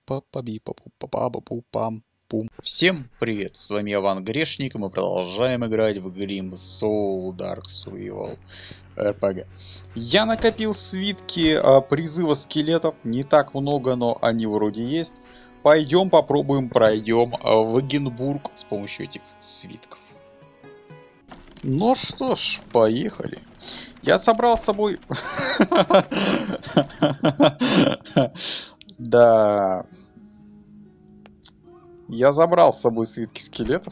Пам. Всем привет, с вами Иван Грешник, и мы продолжаем играть в Grim Soul Dark Survival RPG. Я накопил свитки призыва скелетов, не так много, но они вроде есть. Пойдем попробуем, пройдем в Эгенбург с помощью этих свитков. Ну что ж, поехали. Я собрал с собой... Да... Я забрал с собой свитки скелетов.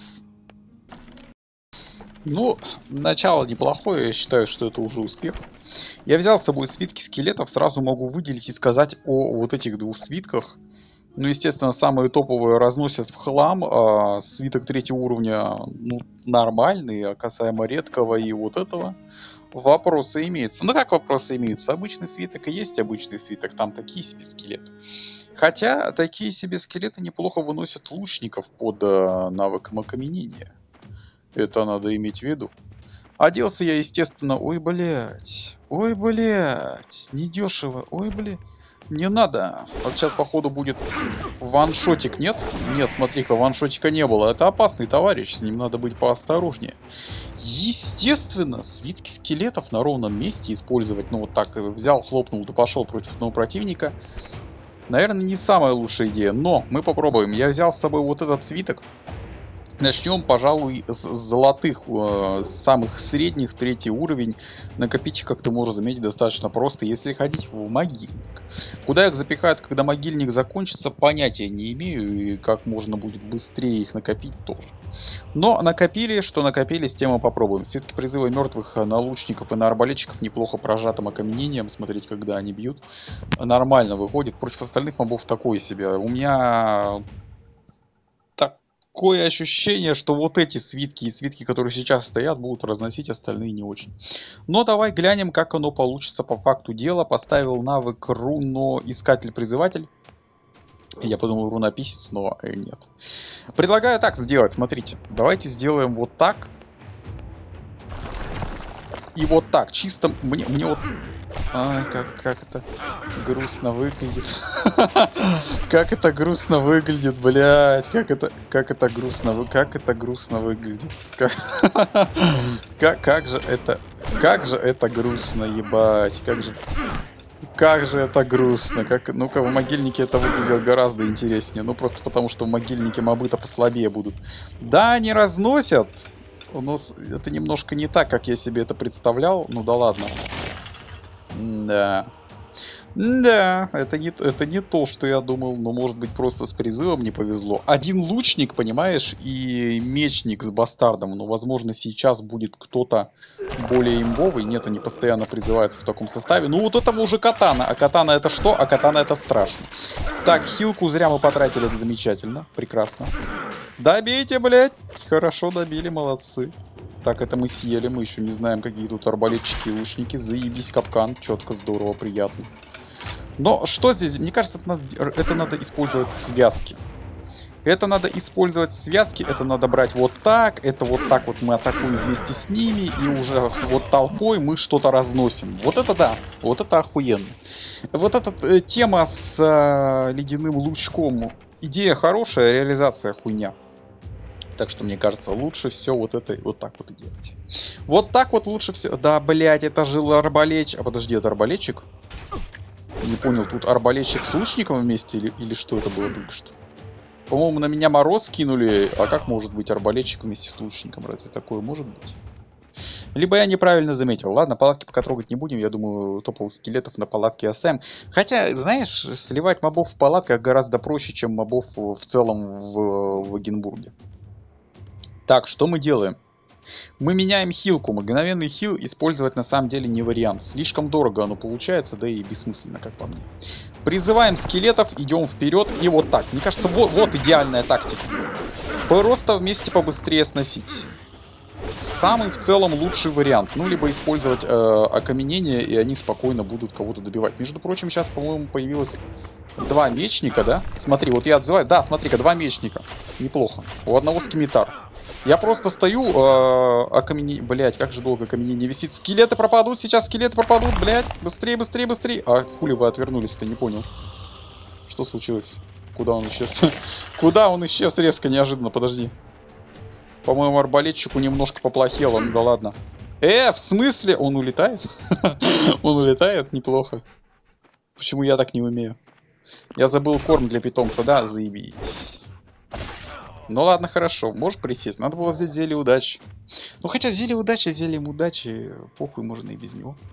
Ну, начало неплохое, я считаю, что это уже успех. Я взял с собой свитки скелетов, сразу могу выделить и сказать о вот этих двух свитках. Ну, естественно, самые топовые разносят в хлам. Свиток 3-го уровня, ну, нормальный, а касаемо редкого и вот этого, вопросы имеются. Ну, как вопросы имеются? Обычный свиток и есть обычный свиток, там такие себе скелеты. Хотя такие себе скелеты неплохо выносят лучников под навыком окаменения. Это надо иметь в виду. Оделся я, естественно... Ой, блядь. Ой, блядь. Недешево. Ой, блядь. Не надо. Вот сейчас, походу, будет ваншотик, нет? Нет, смотри-ка, ваншотика не было. Это опасный товарищ, с ним надо быть поосторожнее. Естественно, свитки скелетов на ровном месте использовать. Ну, вот так взял, хлопнул, да пошел против одного противника. Наверное, не самая лучшая идея, но мы попробуем. Я взял с собой вот этот свиток. Начнем, пожалуй, с золотых, самых средних, 3-й уровень. Накопить их, как ты можешь заметить, достаточно просто, если ходить в могильник. Куда их запихают, когда могильник закончится, понятия не имею. И как можно будет быстрее их накопить тоже. Но накопили, что накопили, с тем мы попробуем. Свитки призыва мертвых на лучников и на арбалетчиков неплохо прожатым окаменением. Смотреть, когда они бьют. Нормально выходит. Против остальных мобов такое себе. У меня... Такое ощущение, что вот эти свитки и свитки, которые сейчас стоят, будут разносить, остальные не очень. Но давай глянем, как оно получится по факту дела. Поставил навык руно-искатель-призыватель. Я подумал рунописец, но нет. Предлагаю так сделать, смотрите. Давайте сделаем вот так. И вот так, чисто мне вот... Ай, как это грустно выглядит. Как это грустно выглядит, блядь. Как это грустно выглядит. Как же это грустно, ебать. Как же это грустно. Ну-ка, в могильнике это выглядит гораздо интереснее. Ну, просто потому, что в могильнике мобы-то послабее будут. Да, они разносят. Но это немножко не так, как я себе это представлял. Ну да ладно. Да. Да, это не то, что я думал, но может быть просто с призывом не повезло. Один лучник, понимаешь, и мечник с бастардом. Но возможно сейчас будет кто-то более имбовый. Нет, они постоянно призываются в таком составе. Ну вот это уже катана. А катана это что? А катана это страшно. Так, хилку зря мы потратили, это замечательно. Прекрасно. Добейте, блядь. Хорошо добили, молодцы. Так, это мы съели, мы еще не знаем, какие тут арбалетчики и лучники. Заебись капкан, четко, здорово, приятно. Но что здесь? Мне кажется, это надо использовать связки. Это надо использовать связки, это надо брать вот так, это вот так вот мы атакуем вместе с ними, и уже вот толпой мы что-то разносим. Вот это да, вот это охуенно. Вот эта тема с ледяным лучком, идея хорошая, реализация хуйня. Так что, мне кажется, лучше все вот это вот так вот и делать. Вот так вот лучше все. Да, блядь, это же арбалетчик. А подожди, это арбалетчик? Не понял, тут арбалетчик с лучником вместе или что это было только что? По-моему, на меня мороз кинули. А как может быть арбалетчик вместе с лучником? Разве такое может быть? Либо я неправильно заметил. Ладно, палатки пока трогать не будем. Я думаю, топовых скелетов на палатке оставим. Хотя, знаешь, сливать мобов в палатках гораздо проще, чем мобов в целом в Эгенбурге. Так, что мы делаем? Мы меняем хилку. Мгновенный хил использовать на самом деле не вариант. Слишком дорого оно получается, да и бессмысленно, как по мне. Призываем скелетов, идем вперед и вот так. Мне кажется, вот идеальная тактика. Просто вместе побыстрее сносить. Самый в целом лучший вариант. Ну, либо использовать окаменение, и они спокойно будут кого-то добивать. Между прочим, сейчас, по-моему, появилось 2 мечника, да? Смотри, вот я отзываю. Да, смотри-ка, 2 мечника. Неплохо. У одного скимитар. Я просто стою, Блять, как же долго окаменение висит. Скелеты пропадут, сейчас скелеты пропадут, блять. Быстрее, быстрее, быстрее. А хули вы отвернулись-то, не понял. Что случилось? Куда он исчез? Куда он исчез резко, неожиданно, подожди. По-моему, арбалетчику немножко поплохело, ну да ладно. В смысле? Он улетает? Он улетает? Неплохо. Почему я так не умею? Я забыл корм для питомца, да? Заебись. Ну ладно, хорошо. Можешь присесть? Надо было взять зелье удачи. Ну хотя зелье удачи, зельем удачи. Похуй, можно и без него.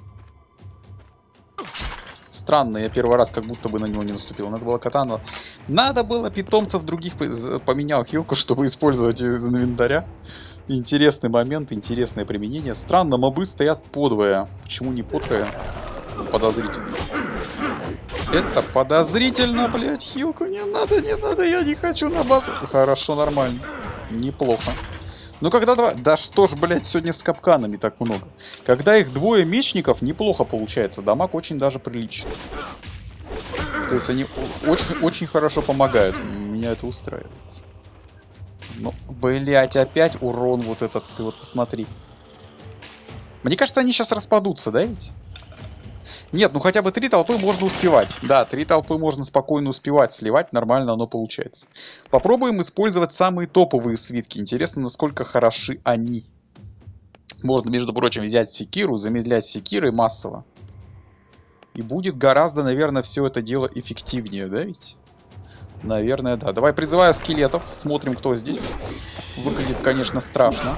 Странно, я первый раз как будто бы на него не наступил. Надо было катану. Надо было питомцев других поменял хилку, чтобы использовать из инвентаря. Интересный момент, интересное применение. Странно, мобы стоят подвое. Почему не потрое? Подозрительно. Это подозрительно, блядь. Хилку не надо, я не хочу на базу. Хорошо, нормально. Неплохо. Ну когда два... Да что ж, блядь, сегодня с капканами так много. Когда их двое мечников, неплохо получается. Дамаг очень даже приличный. То есть они очень хорошо помогают. Меня это устраивает. Ну, блядь, опять урон вот этот. Ты вот посмотри. Мне кажется, они сейчас распадутся, да ведь? Нет, ну хотя бы 3 толпы можно успевать. Да, 3 толпы можно спокойно успевать сливать, нормально оно получается. Попробуем использовать самые топовые свитки. Интересно, насколько хороши они. Можно, между прочим, взять секиру, замедлять секирой массово. И будет гораздо, наверное, все это дело эффективнее, да ведь? Наверное, да. Давай призываю скелетов, смотрим, кто здесь. Выглядит, конечно, страшно.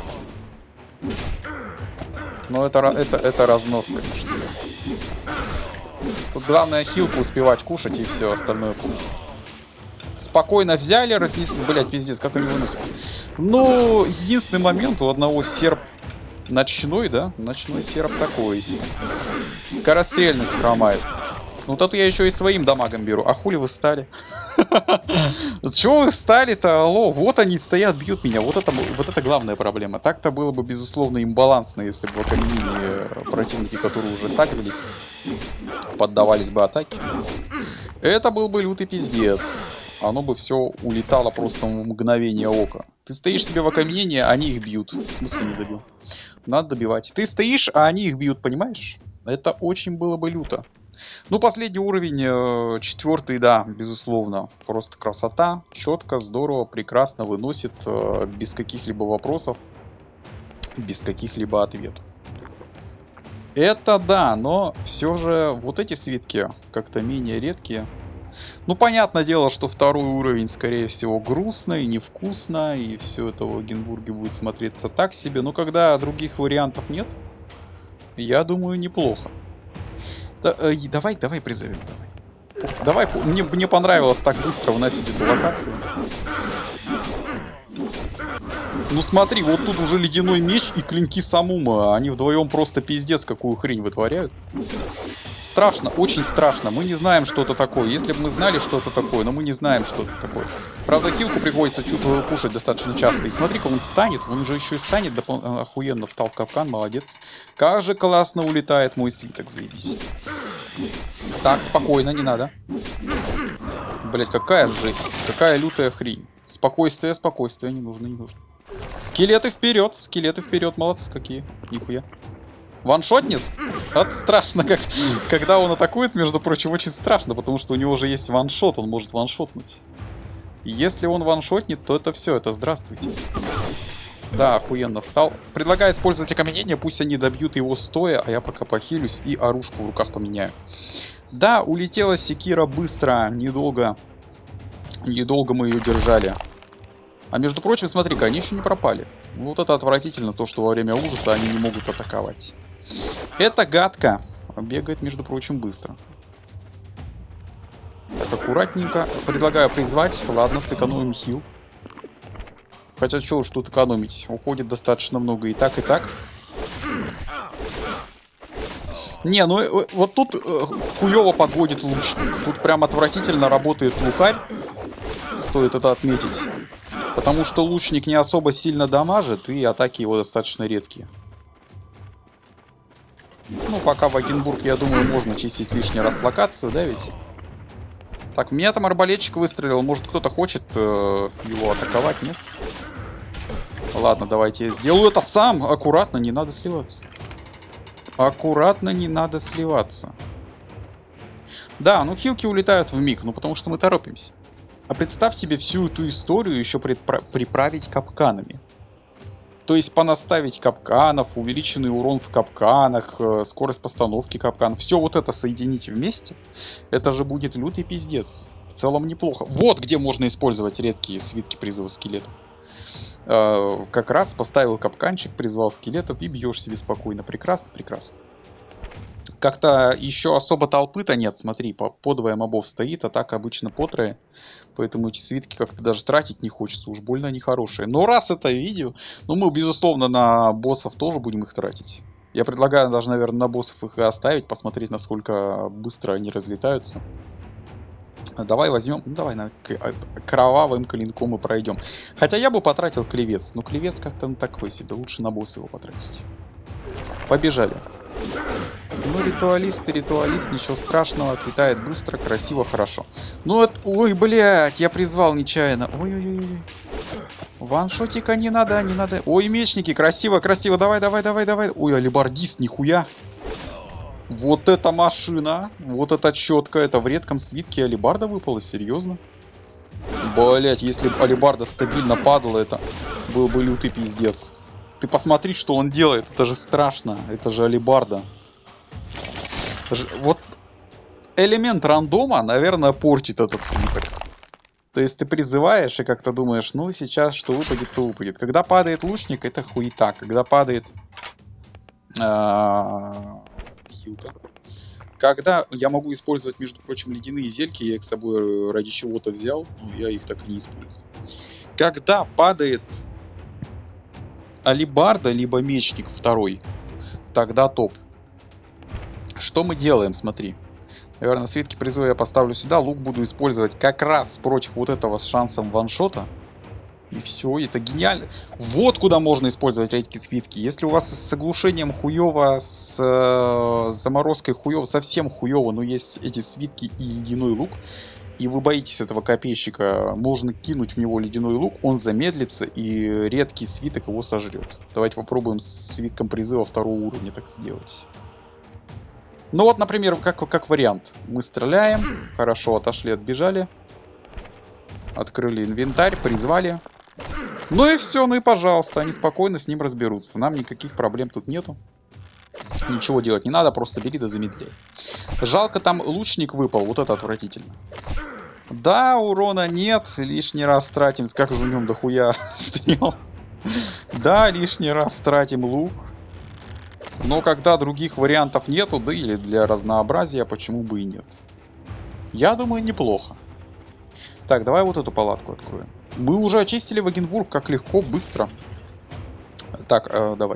Но это разнос, конечно. Тут главное хилку успевать кушать и все остальное. Спокойно взяли, разнесли. Блять, пиздец, как они выносят. Ну, единственный момент, у одного серп ночной, да? Ночной серп такой. Скорострельность хромает. Ну, тут я еще и своим дамагом беру. А хули вы стали? Чего вы стали-то? Алло, вот они стоят, бьют меня. Вот это главная проблема. Так-то было бы, безусловно, имбалансно, если бы в окаменении противники, которые уже сагрились, поддавались бы атаке. Это был бы лютый пиздец. Оно бы все улетало просто в мгновение ока. Ты стоишь себе в окаменении, а они их бьют. В смысле не добил? Надо добивать. Ты стоишь, а они их бьют, понимаешь? Это очень было бы люто. Ну, последний уровень, 4-й, да, безусловно. Просто красота, четко, здорово, прекрасно выносит, без каких-либо вопросов, без каких-либо ответов. Это да, но все же вот эти свитки как-то менее редкие. Ну, понятное дело, что 2-й уровень, скорее всего, грустно и невкусно, и все это в Эгенбурге будет смотреться так себе. Но когда других вариантов нет, я думаю, неплохо. Давай призовем, давай. Мне понравилось так быстро вносить эту локацию. Ну смотри, вот тут уже ледяной меч и клинки Самума. Они вдвоем просто пиздец какую хрень вытворяют. Страшно, очень страшно. Мы не знаем, что это такое. Если бы мы знали, что это такое, но мы не знаем, что это такое. Правда, хилку приходится чуть кушать достаточно часто. И смотри-ка, он станет. Он уже еще и станет. Охуенно встал в капкан, молодец. Как же классно улетает мой свиток, заебись. Так, спокойно, не надо. Блять, какая жесть. Какая лютая хрень. Спокойствие, спокойствие. Не нужно, не нужно. Скелеты вперед, молодцы какие. Нихуя. Ваншотнет? Это страшно, когда он атакует, между прочим, очень страшно, потому что у него уже есть ваншот, он может ваншотнуть. И если он ваншотнет, то это все, это здравствуйте. Да, охуенно встал. Предлагаю использовать окаменение, пусть они добьют его стоя, а я пока похилюсь и оружку в руках поменяю. Да, улетела секира быстро, недолго мы ее держали. А между прочим, смотри-ка, они еще не пропали. Вот это отвратительно, то, что во время ужаса они не могут атаковать. Это гадко. Бегает, между прочим, быстро. Так, аккуратненько. Предлагаю призвать. Ладно, сэкономим хил. Хотя, что уж тут экономить. Уходит достаточно много и так, и так. Не, ну вот тут хуёво подводит лучник. Тут прям отвратительно работает лукарь. Стоит это отметить. Потому что лучник не особо сильно дамажит, и атаки его достаточно редкие. Ну, пока в Эгенбург, я думаю, можно чистить лишний раз локацию, да ведь? Так, меня там арбалетчик выстрелил. Может, кто-то хочет его атаковать, нет? Ладно, давайте я сделаю это сам. Аккуратно, не надо сливаться. Аккуратно, не надо сливаться. Да, ну хилки улетают в миг, ну потому что мы торопимся. А представь себе всю эту историю еще приправить капканами. То есть понаставить капканов, увеличенный урон в капканах, скорость постановки капканов. Все вот это соединить вместе, это же будет лютый пиздец. В целом неплохо. Вот где можно использовать редкие свитки призыва скелетов. Как раз поставил капканчик, призвал скелетов и бьешь себе спокойно. Прекрасно, прекрасно. Как-то еще особо толпы-то нет. Смотри, по двое мобов стоит, а так обычно по трое. Поэтому эти свитки как-то даже тратить не хочется. Уж больно они хорошие. Но раз это видео, ну мы, безусловно, на боссов тоже будем их тратить. Я предлагаю даже, наверное, на боссов их и оставить. Посмотреть, насколько быстро они разлетаются. Давай возьмем, ну давай на кровавым клинком и пройдем. Хотя я бы потратил клевец. Но клевец как-то ну, такой себе. Лучше на босса его потратить. Побежали. Ну, ритуалист, ничего страшного, отлетает быстро, красиво, хорошо. Ну, это... Ой, блядь, я призвал нечаянно. Ой-ой-ой. Ваншотика не надо, не надо. Ой, мечники, красиво, красиво, давай, давай, давай, давай. Ой, алибардист, нихуя. Вот эта машина, вот эта четко, это в редком свитке алибарда выпала, серьезно? Блять, если бы алибарда стабильно падала, это был бы лютый пиздец. Ты посмотри, что он делает, это же страшно, это же алибарда. Вот элемент рандома, наверное, портит этот свиток. То есть ты призываешь и как-то думаешь, ну сейчас что выпадет, то выпадет. Когда падает лучник, это хуета. Когда падает хилка. Когда я могу использовать, между прочим, ледяные зельки, я их с собой ради чего-то взял, но я их так и не использую. Когда падает алибарда, либо мечник второй, тогда топ. Что мы делаем, смотри. Наверное, свитки призыва я поставлю сюда. Лук буду использовать как раз против вот этого с шансом ваншота. И все, это гениально. Вот куда можно использовать редкие свитки. Если у вас с оглушением хуево, с заморозкой хуево, совсем хуево, но есть эти свитки и ледяной лук, и вы боитесь этого копейщика, можно кинуть в него ледяной лук, он замедлится, и редкий свиток его сожрет. Давайте попробуем с свитком призыва второго уровня так сделать. Ну вот, например, как вариант. Мы стреляем, хорошо отошли, отбежали. Открыли инвентарь, призвали. Ну и все, ну и пожалуйста, они спокойно с ним разберутся. Нам никаких проблем тут нету. Ничего делать не надо, просто бери да замедляй. Жалко, там лучник выпал, вот это отвратительно. Да, урона нет, лишний раз тратим. Как же в нем дохуя стрел. Да, лишний раз тратим лук. Но когда других вариантов нету, да или для разнообразия, почему бы и нет. Я думаю, неплохо. Так, давай вот эту палатку откроем. Мы уже очистили Вагенбург, как легко, быстро. Так, давай.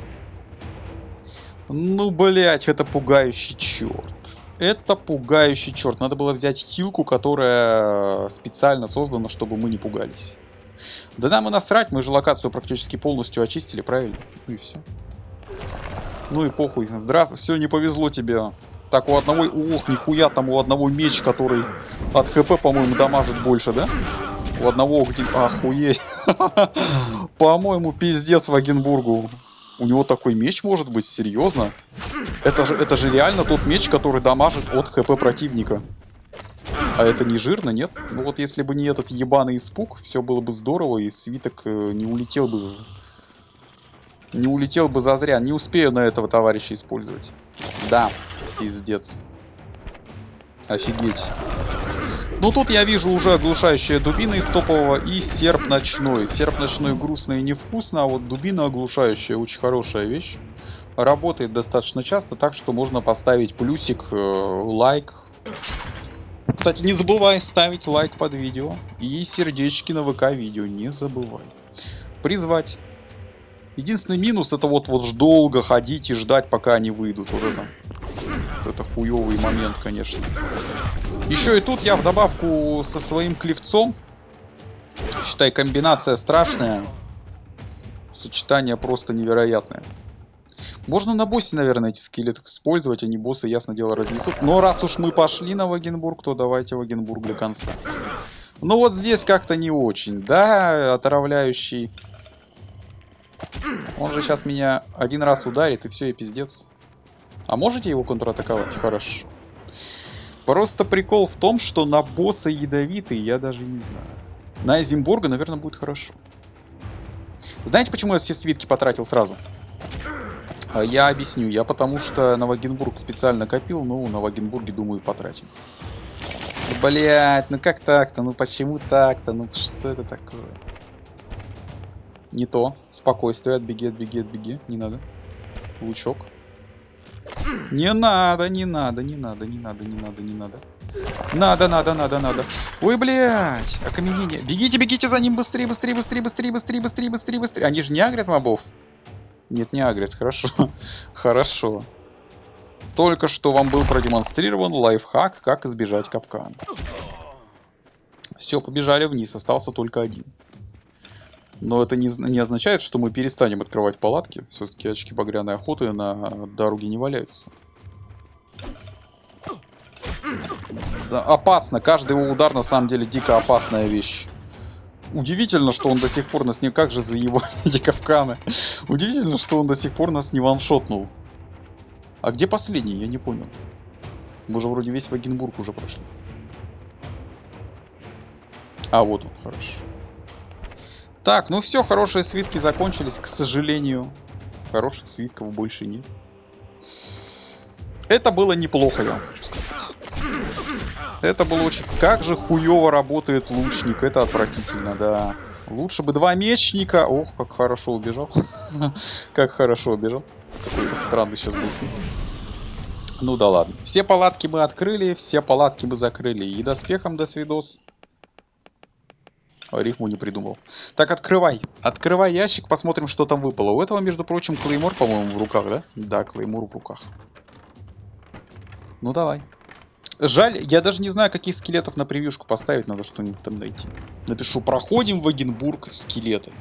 Ну, блять, это пугающий черт. Это пугающий черт. Надо было взять хилку, которая специально создана, чтобы мы не пугались. Да нам и насрать, мы же локацию практически полностью очистили, правильно? Ну и все. Ну и похуй. Здравствуй, все, не повезло тебе. Так, у одного... Ох, нихуя, там у одного меч, который от ХП, по-моему, дамажит больше, да? У одного... Охуеть. По-моему, пиздец Вагенбургу. У него такой меч может быть? Серьезно? Это же реально тот меч, который дамажит от ХП противника. А это не жирно, нет? Ну вот если бы не этот ебаный испуг, все было бы здорово, и свиток не улетел бы... Не улетел бы зазря. Не успею на этого товарища использовать. Да, пиздец. Офигеть. Ну тут я вижу уже оглушающая дубина из топового и серп ночной. Серп ночной грустно и невкусно, а вот дубина оглушающая очень хорошая вещь. Работает достаточно часто, так что можно поставить плюсик, лайк. Кстати, не забывай ставить лайк под видео. И сердечки на ВК видео, не забывай. Призвать. Единственный минус это вот долго ходить и ждать, пока они выйдут. Вот это хуёвый момент, конечно. Еще и тут я в добавку со своим клевцом. Считай, комбинация страшная. Сочетание просто невероятное. Можно на боссе, наверное, эти скелеты использовать. Они боссы, ясно дело, разнесут. Но раз уж мы пошли на Вагенбург, то давайте Вагенбург до конца. Ну вот здесь как-то не очень. Да, отравляющий. Он же сейчас меня один раз ударит, и все, и пиздец. А можете его контратаковать? Хорошо. Просто прикол в том, что на босса ядовитый я даже не знаю. На Азимбурга, наверное, будет хорошо. Знаете, почему я все свитки потратил сразу? Я объясню. Я потому что на Вагенбург специально копил, но на Вагенбурге, думаю, потратим. Блять, ну как так-то? Ну почему так-то? Ну что это такое? Не то. Спокойствие. Отбеги, отбеги, отбеги. Не надо. Лучок. Не надо, не надо, не надо, не надо, не надо, не надо. Надо, надо, надо, надо. Ой, блядь. Окаменение. Бегите, бегите за ним быстрее, быстрее, быстрее, быстрее, быстрее, быстрее, быстрее, быстрее. Они же не агрят мобов? Нет, не агрят. Хорошо. Хорошо. Только что вам был продемонстрирован лайфхак, как избежать капкана. Все, побежали вниз. Остался только один. Но это не означает, что мы перестанем открывать палатки. Все-таки очки багряной охоты на дороге не валяются. Да, опасно. Каждый его удар на самом деле дико опасная вещь. Удивительно, что он до сих пор нас не... Как же заебали эти капканы. Удивительно, что он до сих пор нас не ваншотнул. А где последний? Я не понял. Мы же вроде весь Вагенбург уже прошли. А, вот он, хорошо. Так, ну все, хорошие свитки закончились, к сожалению. Хороших свитков больше нет. Это было неплохо, я вам хочу сказать. Это было очень... Как же хуёво работает лучник, это отвратительно, да. Лучше бы два мечника. Ох, как хорошо убежал. Как хорошо убежал. Какой-то странный сейчас был. Ну да ладно. Все палатки мы открыли, все палатки мы закрыли. И доспехом до свидос. Рифму не придумал. Так, открывай. Открывай ящик, посмотрим, что там выпало. У этого, между прочим, клеймор, по-моему, в руках, да? Да, клеймор в руках. Ну, давай. Жаль, я даже не знаю, каких скелетов на превьюшку поставить. Надо что-нибудь там найти. Напишу, проходим Вагенбург, скелеты.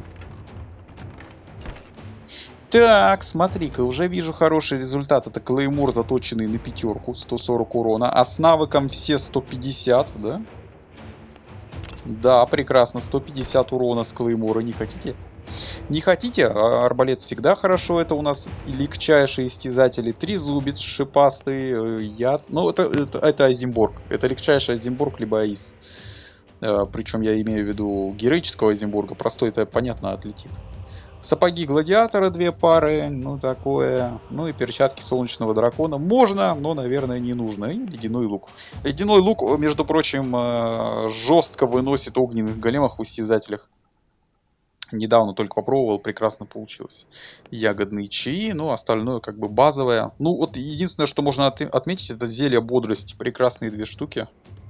Так, смотри-ка, уже вижу хороший результат. Это клеймор, заточенный на пятерку, 140 урона. А с навыком все 150, да? Да, прекрасно. 150 урона с клеймора. Не хотите? Не хотите? Арбалет всегда хорошо. Это у нас легчайшие истязатели. Трезубец, шипастый, яд. Ну, это Азимбург. Это легчайший Азимбург, либо Аис. Причем я имею в виду героического Азимбурга. Простой, это понятно, отлетит. Сапоги гладиатора 2 пары. Ну, такое. Ну, и перчатки солнечного дракона. Можно, но, наверное, не нужно. И ледяной лук. Ледяной лук, между прочим, жестко выносит огненных големов в истязателях. Недавно только попробовал, прекрасно получилось. Ягодные чаи, ну, остальное как бы базовое. Ну, вот единственное, что можно отметить, это зелье бодрости. Прекрасные 2 штуки.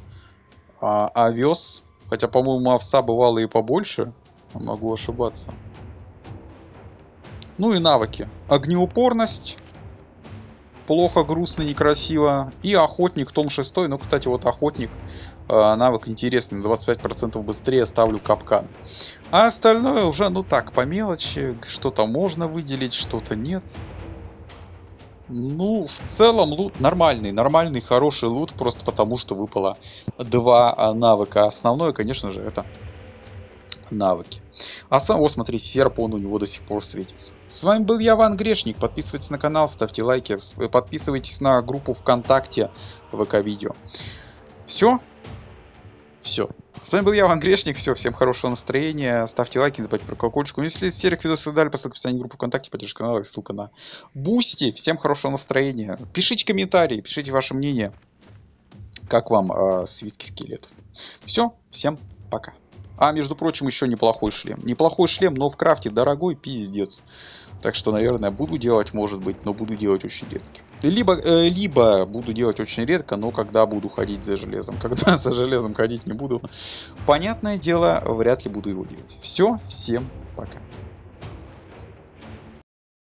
Овес. Хотя, по-моему, овса бывало и побольше. Могу ошибаться. Ну и навыки. Огнеупорность. Плохо, грустно, некрасиво. И охотник, том 6. Ну, кстати, вот охотник. Навык интересный. 25% быстрее ставлю капкан. А остальное уже, ну так, по мелочи. Что-то можно выделить, что-то нет. Ну, в целом лут нормальный. Нормальный, хороший лут. Просто потому, что выпало 2 навыка. Основное, конечно же, это навыки. А сам, вот смотри, серп, он у него до сих пор светится. С вами был я, Ван Грешник. Подписывайтесь на канал, ставьте лайки. Подписывайтесь на группу ВКонтакте, ВК-видео. Все. Все. С вами был я, Ван Грешник. Все, всем хорошего настроения. Ставьте лайки, не забывайте про колокольчик. Если из серых видосов дали, по ссылке в описании группы ВКонтакте, поддержка канала, ссылка на Бусти. Всем хорошего настроения. Пишите комментарии, пишите ваше мнение. Как вам свитки скелетов. Все, всем пока. А, между прочим, еще неплохой шлем. Неплохой шлем, но в крафте дорогой пиздец. Так что, наверное, буду делать, может быть, но буду делать очень редко. Либо буду делать очень редко, но когда буду ходить за железом. Когда за железом ходить не буду, понятное дело, вряд ли буду его делать. Все, всем пока.